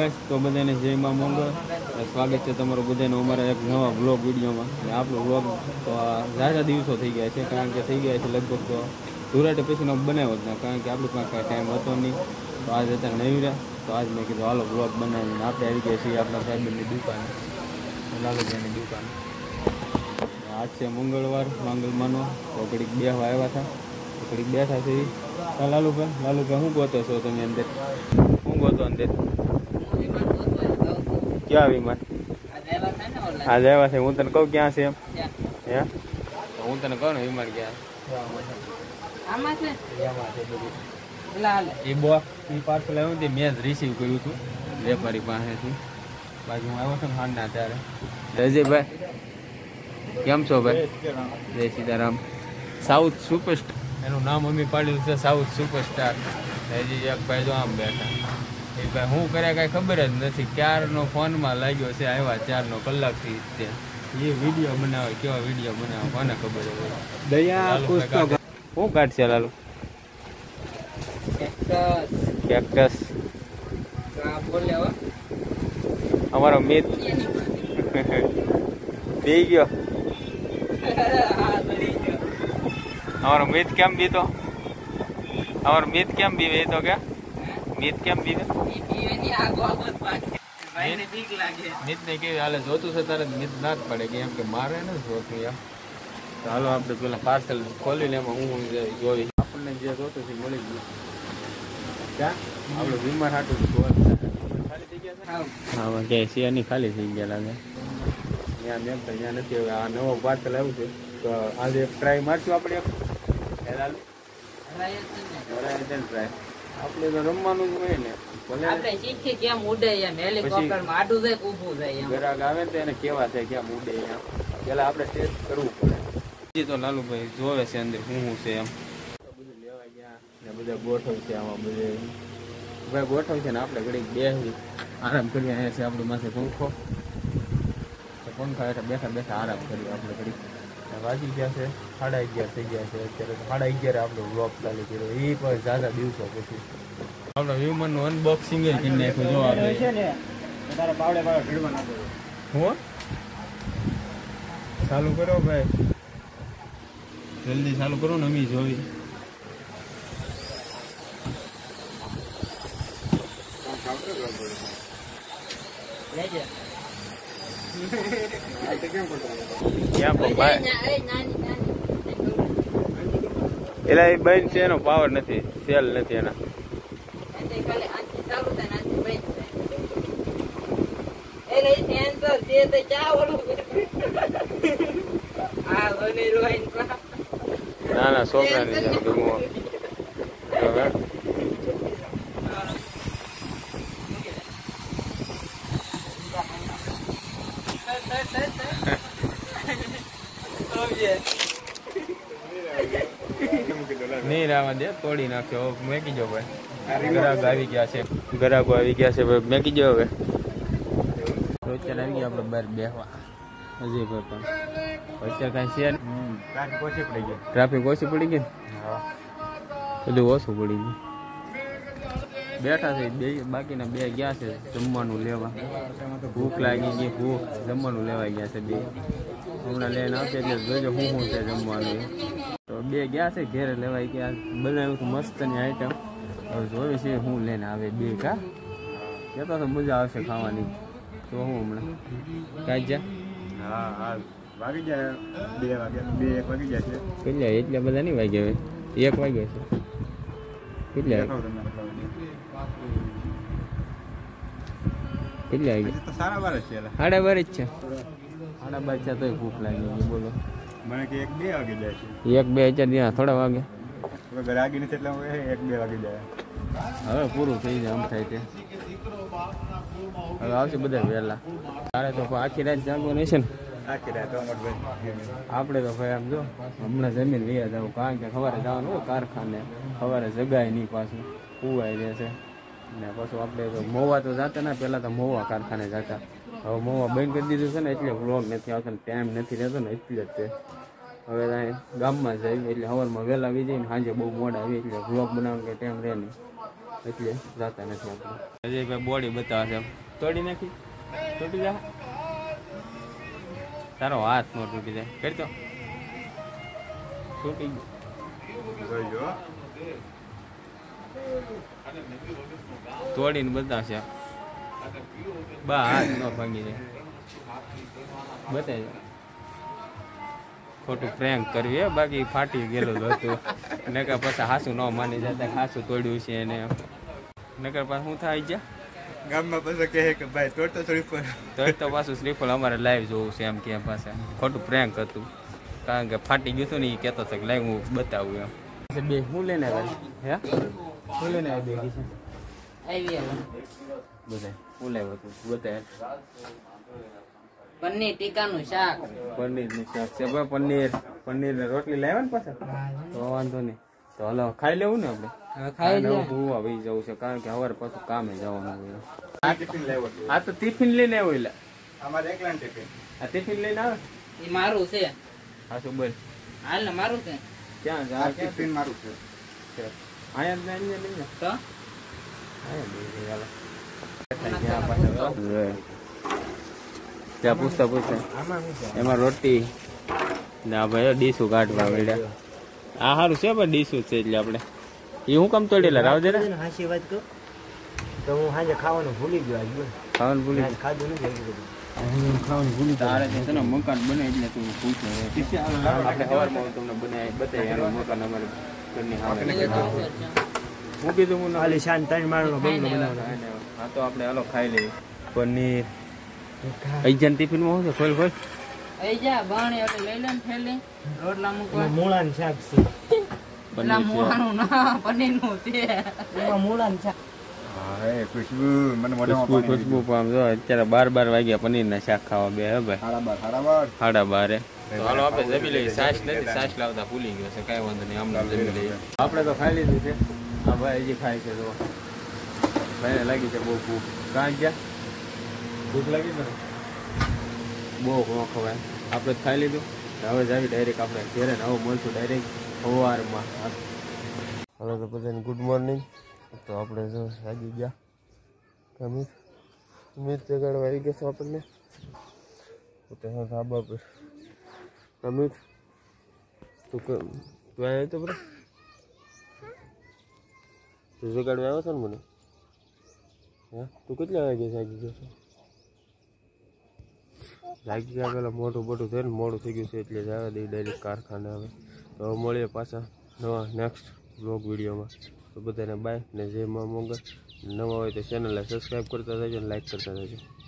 Guys, તો બધાને જય માં મંગળ. સ્વાગત છે તમારું બધાનું અમારા એક નવા વ્લોગ વિડીયોમાં. અને આપણો વ્લોગ તો ઝાઝા દિવસો થઈ ગયા છે, કારણ કે થઈ ગયા છે લગભગ તો ધુરાટે પછીનો બનાવ્યો જ ના, કારણ કે આપણી પાસે કાંઈ ટાઈમ હતો નહીં. તો આજ અત્યારે નહીં રહ્યા, તો આજ મેં કીધું હાલો વ્લોગ બનાવીને આપણે આવી ગયા છીએ આપણા સાહેબની દુકાન, લાલુભાઈની દુકાન. આજ છે મંગળવાર, માંગલમાંનો. તો ઘડીક બેહવા આવ્યા હતા, તો ઘડીક બેઠા છે. લાલુભાઈ શું ગોતો છો તમે અંદર? શું ગોતો અંદર? ક્યાં વિમાન? હા આવ્યા છે. હું તને કહું ક્યાં છે એમ? હે હું તને કહું ને વિમાન ક્યાં એ પાર્સલ આવ્યું તે મેં જ રિસીવ કર્યું હતું વેપારી પાસેથી. બાકી હું આવ્યો છું ને હાંડના ત્યારે. અજયભાઈ કેમ છો ભાઈ? જય સીતારામ. સાઉથ સુપરસ્ટાર એનું નામ અમે પાડ્યું છે, સાઉથ સુપરસ્ટાર. હજી એક ભાઈ જો આમ બેઠા, એ ભાઈ શું કરે કાંઈ ખબર જ નથી. ક્યારનો ફોનમાં લાગ્યો છે, આવ્યા 4 કલાકથી તે એ વિડીયો બનાવે. કેવા વિડીયો બનાવે કોને ખબર હોય. શું કાઢશે લાલુ? કેક્ટસ. અમારો મિત પી ગયો. અમારો મિત કેમ બીતો? અમારો મિત કેમ બીવે? તો કે મિત કેમ બીવે? મિત ને કેવી હાલે જોતું છે તારે? મિત ના જ પડે કે એમ કે મારે ને જોતું એમ. તો હાલો આપણે પેલા પાર્સલ ખોલીને એમાં હું જોઈ આપણને જે જોતું છે મળી ગયું. ક્યાં આપણે વીમા હાટું ખાલી થઈ ગયા છે. હા કે શિયાની ખાલી થઈ ગયા લાગે. ત્યાં મેમ તો ત્યાં નથી. હવે આ નવો પાર્સલ આવ્યું છે, તો આજે એક ટ્રાય મારશું આપણે. ટ્રાય આપણે તો રમવાનું જ હોય ને. ગ્રાહક આવે તો એને કેવા છે કેમ ઉડે એમ પેલા આપણે ટેસ્ટ કરવું પડે. તો લાલુભાઈ જોવે છે અંદર શું છે એમ. બધું લેવા ગયા ને બધા ગોઠવ છે આમાં બધે ભાઈ ગોઠવ છે ને આપણે ઘડીક બેસી આરામ કરી. અહીંયા છે આપણી માથે પંખો, પંખા હેઠળ બેઠા બેઠા આરામ કરીએ આપણે ઘડીક. વાગી ગયા છે 11:30 થઈ ગયા છે અત્યારે. 11:30 આપણો વ્લોગ ચાલુ કર્યો, એ પણ ઝાઝા દિવસો પછી. આપણે હ્યુમનનું અનબોક્સિંગ કરી નાખ્યું. જો આપણે હું ચાલુ કરો ભાઈ, જલ્દી ચાલુ કરો ને અમે જોઈ. એલા એ બંધ છે, એનો પાવર નથી, સેલ નથી એના. ના ના છોકરાની છે. નહીં રાવા દે, તોડી નાખ્યો. મેકી જો ભાઈ, ગ્રાહકો આવી ગયા છે. ગ્રાહકો આવી ગયા છે ભાઈ, મેકી જો હવે. રોચન આવી ગયા આપણે બહાર બેસવા. હજી ભાઈ પણ અત્યારે કાંઈ છે ટ્રાફિક ઓછી પડી ગઈ. બધું ઓછું પડી ગયું. બેઠા છે બે, બાકીના 2 ગયા છે જમવાનું લેવા. ભૂખ લાગી ગઈ, ભૂખ જમવાનું લેવા ગયા છે 2. હમણાં લઈને આવશે એટલે જોજો શું છે જમવાનું. તો 2 ગયા છે ઘેરે લેવાય કે બનાવ્યું હતું મસ્તની આઈટમ. હવે જોયું છે શું લઈને આવે 2. કા કહેતો તો મજા આવશે ખાવાની. તો હું હમણાં કાંઈ જા વાગી જાય 2 વાગ્યા 1 વાગી જાય છે. કેટલા એટલા બધા નહીં વાગ્યા હવે, 1 વાગ્યો છે. કેટલા સાડા 12 જ છે. 12:30 જ છે. 12:30 છે તોય ભૂખ લાગી ગઈ. બોલો મને કે 1-2 વાગી જાય છે. 1-2 અત્યારે થોડા વાગે રાગી નથી એટલે 1-2 વાગી જાય. હવે પૂરું થઈ જાય આમ થાય છે. હવે આવશે બધા વહેલા. તારે તો આખી રાત જાગવાનું છે ને. આખી રાત આપણે તો ભાઈ આમ જો હમણાં જમીન લઈ જાવ, કારણ કે સવારે જવાનું હોય કારખાને. સવારે જગાય નહીં, પાછું કુવાઈ રહેશે ને. પાછું આપણે તો મોવા તો જતા ને, પહેલાં તો મોવા કારખાને જતા. હવે મોવા બંધ કરી દીધું છે ને એટલે વ્લોગ નથી આવતો, ટાઈમ નથી રહેતો ને એટલે જ તે. હવે ગામમાં જાય એટલે સવારમાં વહેલા આવી જાય ને સાંજે બહુ મોડા આવી એટલે વ્લોગ બનાવવાનો કંઈ ટાઈમ રહે નહીં. એટલે જાતા નથી આપણે. અજયભાઈ બોડી બતાવે છે, તોડી નાખી, તૂટી જાય. તારો હાથ નો તૂટી જાય, કરતો તૂટી ગયો. તોડીને બતાવશે, બા હાથ નો ભાંગી જાય. બતાવી ખોટું પ્રેન્ક કરવી હે, બાકી ફાટી ગયેલું હતું. નકર પછી હાસું ન માની જતા, હાસું તોડ્યું છે એને. નકર પાછું શું થાય છે ગામમાં પાછું કહે કે ભાઈ તોડતો શ્રીફળ, તોડતો પાછું શ્રીફળ અમારે લાઈવ જોવું છે એમ કે પાછા. ખોટું પ્રેન્ક હતું, કારણ કે ફાટી ગયું હતું ને એ કહેતો હતો કે લાઈવ હું બતાવું એમ. બે હું લઈને આવ્યા હે, શું લઈને આવ્યા બે કિશન બધા હું લાવ્યો હતું બતાવે. પનીર ટીકાનું શાક, પનીરનું શાક છે ભાઈ. પનીર ને રોટલી લાવ્યા ને પાછા, તો વાંધો નહીં. તો હલો ખાઈ લેવું ને આપણે, ખાઈ લેવું. હું આવી જવું છે, કારણ કે સવારે પાછું કામે જવાનું હોય. આ તો ટિફિન લઈને આવ્યો. એટલે અમારે એકલા ટિફિન, આ ટિફિન લઈને આવે એ મારું છે. હા શું બોલ, હાલ ને મારું છે. ક્યાં જા ટિફિન મારું છે. અહીંયા લઈને તો ત્યાં પૂછતા એમાં રોટી ના ભાઈ ડીશું કાઢવા મળ્યા. આ સારું છે ભાઈ, ડીશું છે એટલે આપણે એ હું કામ તોડેલા રાવ દે ને. હાચી વાત કહું તો હું સાંજે ખાવાનું ભૂલી ગયો. આજ ખાવાનું ભૂલી ખાધું નથી. ખાવાનું ભૂલી તારે છે ને મકાન બને એટલે તું પૂછે. આપણે સવારમાં તમને બનાવી બતાવી મકાન અમારે ઘરની સામે. હું કીધું હું ખાલી શાંત ત્રણ માળનો બંગલો બનાવવાનો. હા તો આપણે હાલો ખાઈ લઈએ. પનીર અઈજાન ટિફિનમાં શું છે, ખોલ ખોલ. જા બાણી એટલે લઈ લે ને થેલી રોટલા મૂકવા. મૂળાનું શાક છે. પેલા મૂળાનું ના પનીરનું છે. એમાં મૂળાનું શાક. ખુશ્બુ પામ જો અત્યારે 12 વાગ્યા પનીરના શાક ખાવા બે હે ભાઈ. 12:30. હાલો આપણે જમી લઈએ. સાસ નથી, સાસ લાવતા ભૂલી ગયો છે, કઈ વાંધો નહીં, આમ જમી લઈએ. આપણે તો ખાઈ લીધું છે. હા ભાઈ હજી ખાય છે. તો ભાઈને લાગી છે બહુ ભૂખ. કાં ગયા ભૂખ લાગી છે ને બહુ ન ખવાય. આપણે ખાઈ લીધું, હવે જાવી ડાયરેક્ટ આપણે ઘેરે ને હવે મળશું ડાયરેક્ટ સવારમાં. હાલો તો બધાને ગુડ મોર્નિંગ. તો આપણે જો જાગી ગયા. અમિત જગાડવા આવી ગયા છો આપણને. ત્યાં ધાબા પર અમિત તું આવ્યો તો બરાબર, તું જગાડવા આવ્યો છો ને મને. હા તું કેટલા વાગે જાગી ગયો છો? જાગી ગયા પેલા મોટું થયું ને, મોડું થઈ ગયું છે એટલે જવા દઈ ડાયરેક્ટ કારખાને. હવે તો મળીએ પાછા નવા નેક્સ્ટ બ્લોગ વિડીયોમાં. તો બધાને બાય ને જય મા મોગલ. નવા હોય તો ચેનલને સબસ્ક્રાઈબ કરતા રહેજો અને લાઈક કરતા રહેજો.